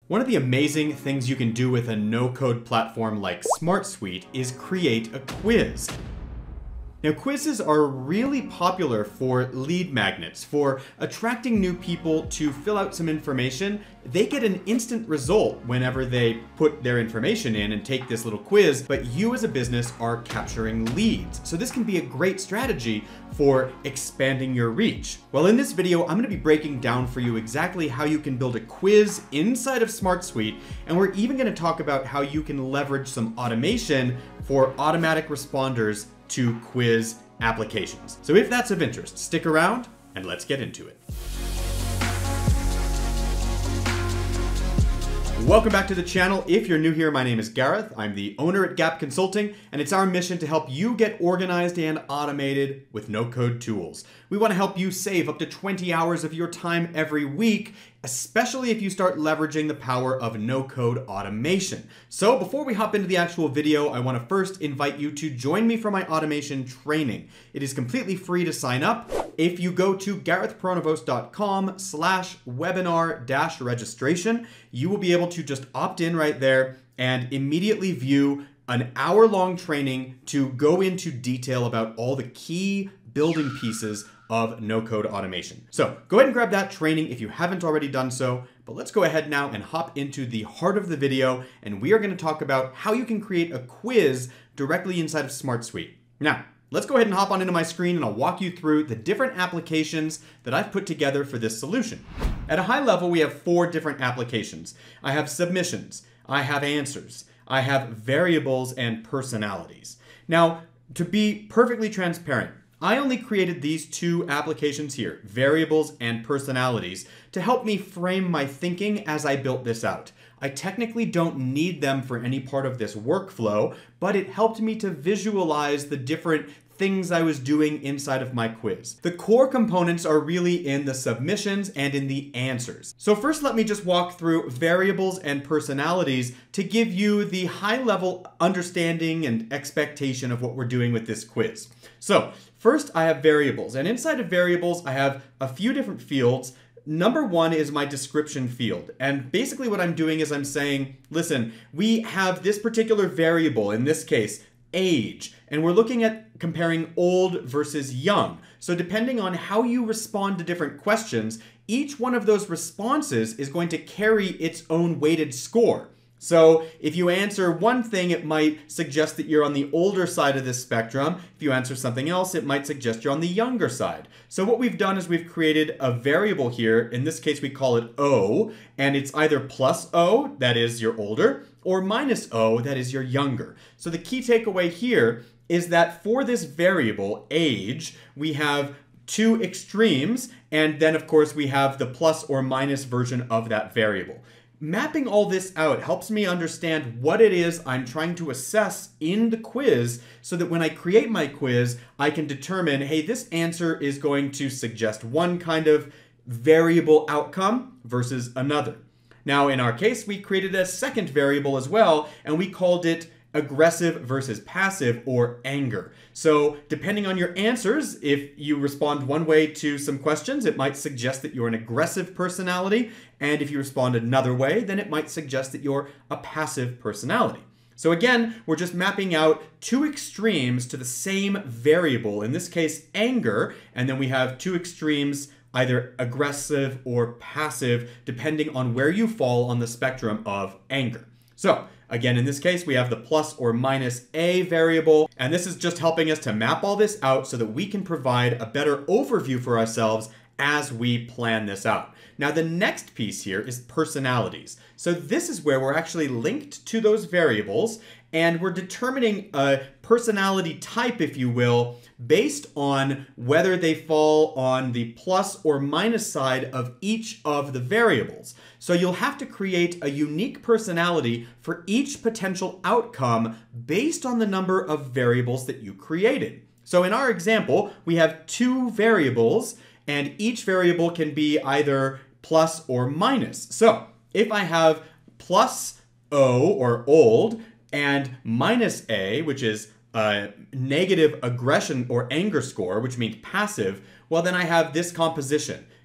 One of the amazing things you can do with a no-code platform like SmartSuite is create a quiz. Now, quizzes are really popular for lead magnets, for attracting new people to fill out some information. They get an instant result whenever they put their information in and take this little quiz, but you as a business are capturing leads. So this can be a great strategy for expanding your reach. Well, in this video, I'm gonna be breaking down for you exactly how you can build a quiz inside of SmartSuite, and we're even gonna talk about how you can leverage some automation for automatic responders to quiz applications. So if that's of interest, stick around and let's get into it. Welcome back to the channel. If you're new here, my name is Gareth. I'm the owner at Gap Consulting, and it's our mission to help you get organized and automated with no-code tools. We want to help you save up to 20 hours of your time every week, especially if you start leveraging the power of no-code automation. So before we hop into the actual video, I want to first invite you to join me for my automation training. It is completely free to sign up. If you go to garethpronovost.com/webinar-registration, you will be able to just opt in right there and immediately view an hour-long training to go into detail about all the key building pieces of no-code automation. So go ahead and grab that training if you haven't already done so, but let's go ahead now and hop into the heart of the video, and we are going to talk about how you can create a quiz directly inside of SmartSuite. Now, let's go ahead and hop on into my screen and I'll walk you through the different applications that I've put together for this solution. At a high level, we have 4 different applications. I have submissions, I have answers, I have variables and personalities. Now, to be perfectly transparent, I only created these 2 applications here, variables and personalities, to help me frame my thinking as I built this out. I technically don't need them for any part of this workflow, but it helped me to visualize the different things I was doing inside of my quiz. The core components are really in the submissions and in the answers. So first, let me just walk through variables and personalities to give you the high-level understanding and expectation of what we're doing with this quiz. So first, I have variables, and inside of variables, I have a few different fields. Number 1 is my description field. And basically what I'm doing is I'm saying, listen, we have this particular variable, in this case, age, and we're looking at comparing old versus young. So depending on how you respond to different questions, each one of those responses is going to carry its own weighted score. So if you answer one thing, it might suggest that you're on the older side of this spectrum. If you answer something else, it might suggest you're on the younger side. So what we've done is we've created a variable here. In this case, we call it O, and it's either plus O, that is you're older, or minus O, that is you're younger. So the key takeaway here is that for this variable, age, we have 2 extremes, and then of course we have the plus or minus version of that variable. Mapping all this out helps me understand what it is I'm trying to assess in the quiz so that when I create my quiz, I can determine, hey, this answer is going to suggest one kind of variable outcome versus another. Now, in our case, we created a second variable as well, and we called it aggressive versus passive, or anger. So depending on your answers, if you respond one way to some questions, it might suggest that you're an aggressive personality. And if you respond another way, then it might suggest that you're a passive personality. So again, we're just mapping out 2 extremes to the same variable, in this case, anger, and then we have 2 extremes, either aggressive or passive, depending on where you fall on the spectrum of anger. So again, in this case, we have the plus or minus A variable, and this is just helping us to map all this out so that we can provide a better overview for ourselves as we plan this out. Now, the next piece here is personalities. So this is where we're actually linked to those variables, and we're determining a personality type, if you will, based on whether they fall on the plus or minus side of each of the variables. So you'll have to create a unique personality for each potential outcome based on the number of variables that you created. So in our example, we have 2 variables, and each variable can be either plus or minus. So if I have plus O, or old, and minus A, which is a negative aggression or anger score, which means passive, well, then I have this composition.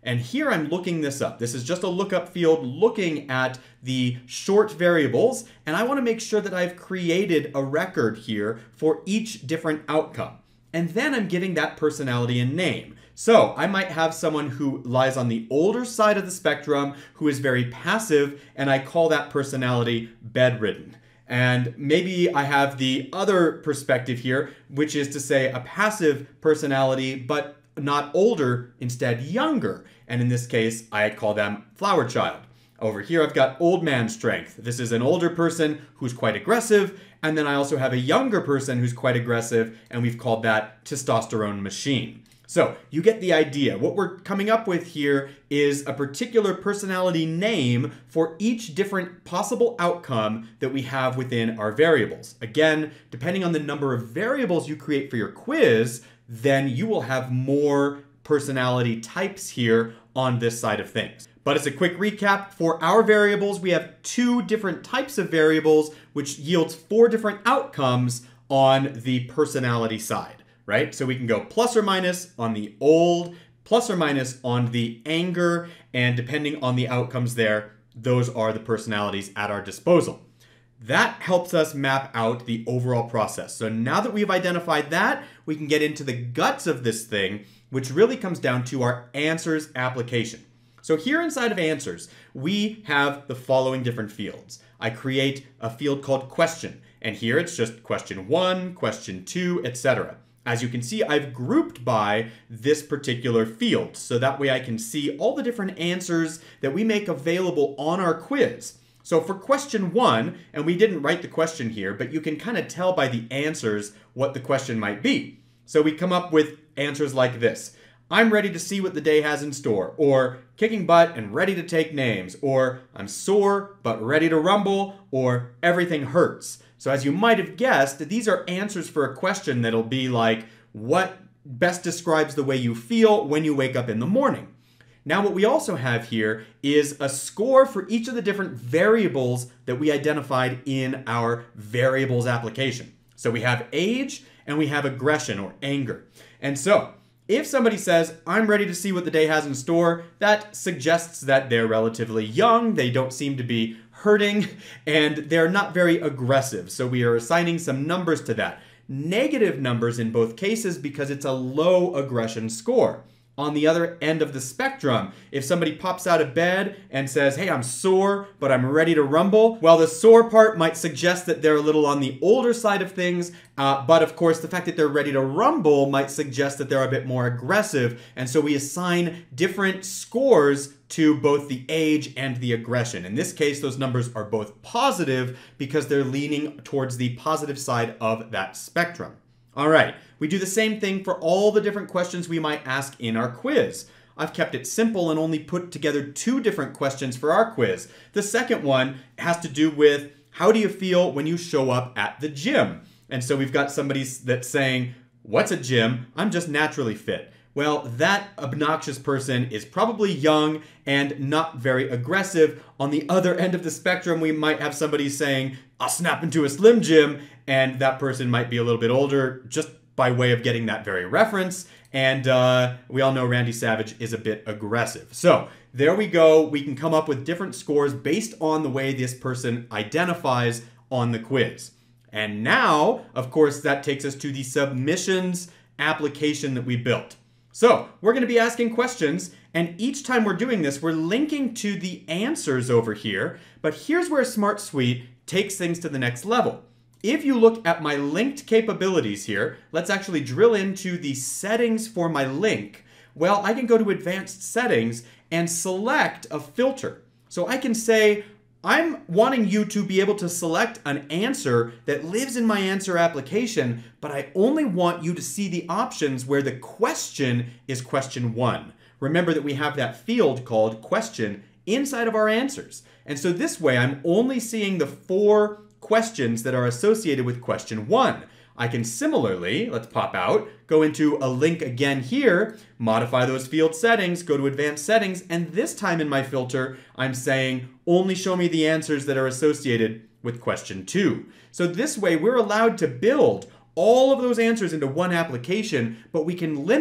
And here I'm looking this up. This is just a lookup field looking at the short variables, and I want to make sure that I've created a record here for each different outcome. And then I'm giving that personality a name. So I might have someone who lies on the older side of the spectrum, who is very passive, and I call that personality bedridden. And maybe I have the other perspective here, which is to say a passive personality, but not older, instead younger. And in this case, I call them flower child. Over here, I've got old man strength. This is an older person who's quite aggressive. And then I also have a younger person who's quite aggressive, and we've called that testosterone machine. So you get the idea. What we're coming up with here is a particular personality name for each different possible outcome that we have within our variables. Again, depending on the number of variables you create for your quiz, then you will have more personality types here on this side of things. But as a quick recap, for our variables, we have 2 different types of variables, which yields 4 different outcomes on the personality side, right? So we can go plus or minus on the old, plus or minus on the anger, and depending on the outcomes there, those are the personalities at our disposal. That helps us map out the overall process. So now that we've identified that, we can get into the guts of this thing, which really comes down to our answers application. So here inside of answers, we have the following different fields. I create a field called question, and here it's just question 1, question 2, etc. As you can see, I've grouped by this particular field, so that way I can see all the different answers that we make available on our quiz. So for question 1, and we didn't write the question here, but you can kind of tell by the answers what the question might be. So we come up with answers like this. I'm ready to see what the day has in store, or kicking butt and ready to take names, or I'm sore but ready to rumble, or everything hurts. So as you might have guessed, these are answers for a question that'll be like, what best describes the way you feel when you wake up in the morning? Now what we also have here is a score for each of the different variables that we identified in our variables application. So we have age and we have aggression or anger. And so if somebody says, I'm ready to see what the day has in store, that suggests that they're relatively young, they don't seem to be hurting, and they're not very aggressive. So we are assigning some numbers to that. Negative numbers in both cases because it's a low aggression score. On the other end of the spectrum, if somebody pops out of bed and says, hey, I'm sore, but I'm ready to rumble, well, the sore part might suggest that they're a little on the older side of things, but of course, the fact that they're ready to rumble might suggest that they're a bit more aggressive, and so we assign different scores to both the age and the aggression. In this case, those numbers are both positive because they're leaning towards the positive side of that spectrum. All right, we do the same thing for all the different questions we might ask in our quiz. I've kept it simple and only put together 2 different questions for our quiz. The second one has to do with how do you feel when you show up at the gym? And so we've got somebody that's saying, what's a gym? I'm just naturally fit. Well, that obnoxious person is probably young and not very aggressive. On the other end of the spectrum, we might have somebody saying, I'll snap into a Slim Jim, and that person might be a little bit older just by way of getting that very reference. And we all know Randy Savage is a bit aggressive. So there we go. We can come up with different scores based on the way this person identifies on the quiz. And now, of course, that takes us to the submissions application that we built. So we're going to be asking questions, and each time we're doing this, we're linking to the answers over here. But here's where SmartSuite takes things to the next level. If you look at my linked capabilities here, let's actually drill into the settings for my link. Well, I can go to advanced settings and select a filter. So I can say, I'm wanting you to be able to select an answer that lives in my answer application, but I only want you to see the options where the question is question 1. Remember that we have that field called question inside of our answers. And so this way, I'm only seeing the 4 questions that are associated with question 1. I can similarly, let's pop out, go into a link again here, modify those field settings, go to advanced settings, and this time in my filter, I'm saying only show me the answers that are associated with question 2. So this way, we're allowed to build all of those answers into one application, but we can limit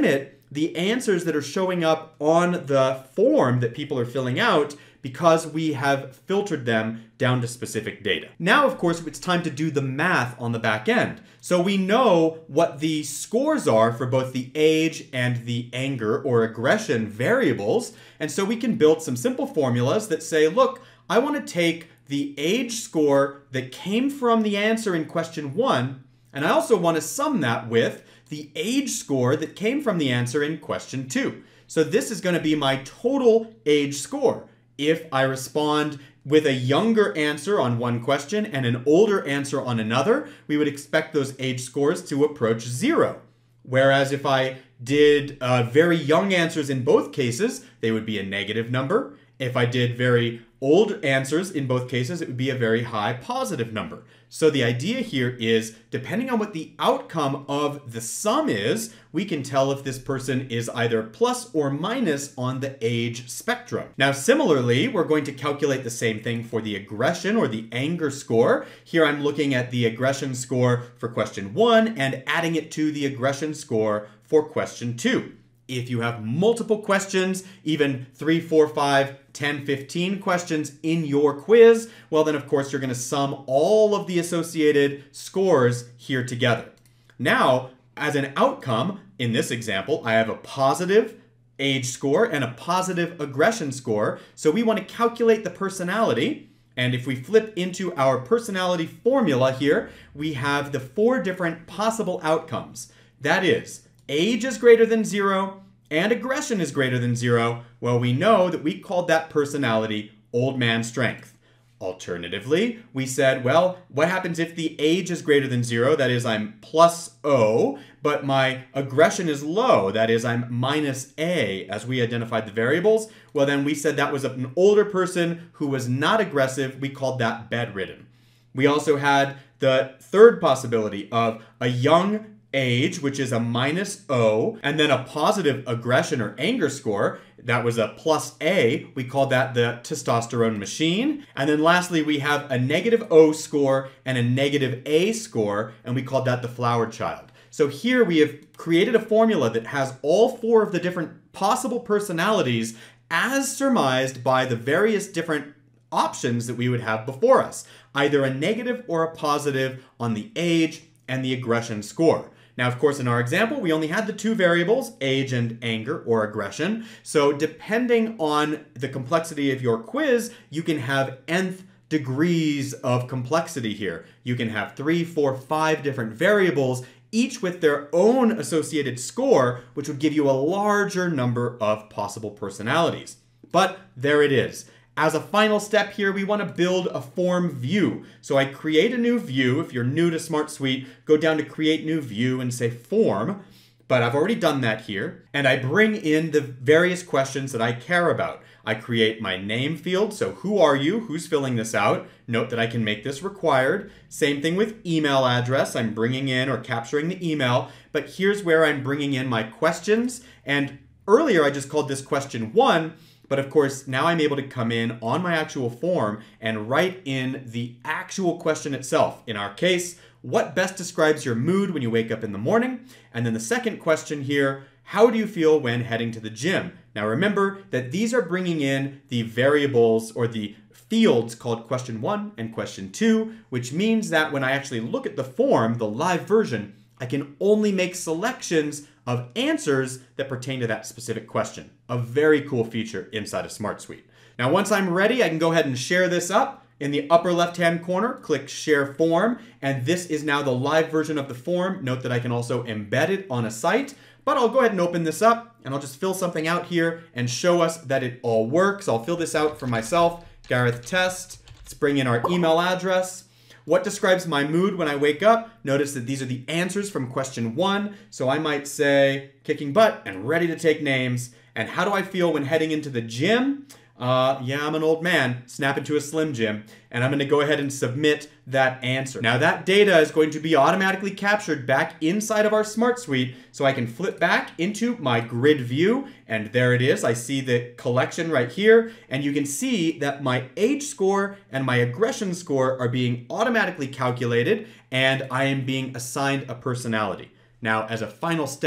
the answers that are showing up on the form that people are filling out because we have filtered them down to specific data. Now, of course, it's time to do the math on the back end. So we know what the scores are for both the age and the anger or aggression variables. And so we can build some simple formulas that say, look, I want to take the age score that came from the answer in question 1, and I also want to sum that with the age score that came from the answer in question 2. So this is going to be my total age score. If I respond with a younger answer on one question and an older answer on another, we would expect those age scores to approach 0. Whereas if I did very young answers in both cases, they would be a negative number. If I did very old answers in both cases, it would be a very high positive number. So the idea here is, depending on what the outcome of the sum is, we can tell if this person is either plus or minus on the age spectrum. Now, similarly, we're going to calculate the same thing for the aggression or the anger score. Here I'm looking at the aggression score for question 1 and adding it to the aggression score for question 2. If you have multiple questions, even 3, 4, 5, 10, 15 questions in your quiz, well then of course you're going to sum all of the associated scores here together. Now, as an outcome, in this example, I have a positive age score and a positive aggression score. So we want to calculate the personality. And if we flip into our personality formula here, we have the 4 different possible outcomes. That is, age is greater than 0, and aggression is greater than 0, well, we know that we called that personality old man strength. Alternatively, we said, well, what happens if the age is greater than 0? That is, I'm plus O, but my aggression is low. That is, I'm minus A, as we identified the variables. Well, then we said that was an older person who was not aggressive. We called that bedridden. We also had the third possibility of a young age, which is a minus O, and then a positive aggression or anger score. That was a plus A. We called that the testosterone machine. And then lastly, we have a negative O score and a negative A score, and we called that the flower child. So here we have created a formula that has all 4 of the different possible personalities as surmised by the various different options that we would have before us, either a negative or a positive on the age and the aggression score. Now, of course, in our example, we only had the 2 variables, age and anger or aggression. So depending on the complexity of your quiz, you can have nth degrees of complexity here. You can have 3, 4, 5 different variables, each with their own associated score, which would give you a larger number of possible personalities. But there it is. As a final step here, we want to build a form view. So I create a new view. If you're new to SmartSuite, go down to create new view and say form. But I've already done that here. And I bring in the various questions that I care about. I create my name field. So who are you? Who's filling this out? Note that I can make this required. Same thing with email address. I'm bringing in or capturing the email. But here's where I'm bringing in my questions. And earlier I just called this question 1. But of course, now I'm able to come in on my actual form and write in the actual question itself. In our case, what best describes your mood when you wake up in the morning? And then the second question here, how do you feel when heading to the gym? Now remember that these are bringing in the variables or the fields called question 1 and question 2, which means that when I actually look at the form, the live version, I can only make selections of answers that pertain to that specific question. A very cool feature inside of SmartSuite. Now, once I'm ready, I can go ahead and share this up. In the upper left-hand corner, click Share Form, and this is now the live version of the form. Note that I can also embed it on a site, but I'll go ahead and open this up, and I'll just fill something out here and show us that it all works. I'll fill this out for myself. Gareth test. Let's bring in our email address. What describes my mood when I wake up? Notice that these are the answers from question 1. So I might say, kicking butt and ready to take names. And how do I feel when heading into the gym? Yeah, I'm an old man, snap into a Slim Jim, and I'm going to go ahead and submit that answer. Now that data is going to be automatically captured back inside of our SmartSuite, so I can flip back into my grid view, and there it is. I see the collection right here, and you can see that my age score and my aggression score are being automatically calculated, and I am being assigned a personality. Now, as a final step,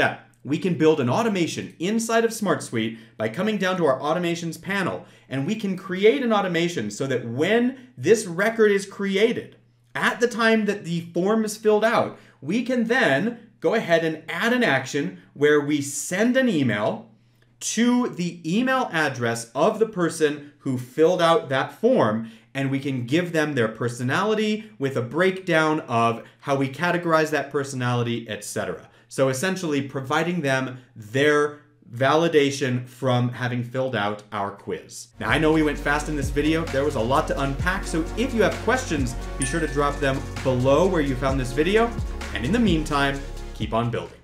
we can build an automation inside of SmartSuite by coming down to our automations panel, and we can create an automation so that when this record is created, at the time that the form is filled out, we can then go ahead and add an action where we send an email to the email address of the person who filled out that form, and we can give them their personality with a breakdown of how we categorize that personality, etc. So essentially providing them their validation from having filled out our quiz. Now, I know we went fast in this video. There was a lot to unpack, so if you have questions, be sure to drop them below where you found this video. And in the meantime, keep on building.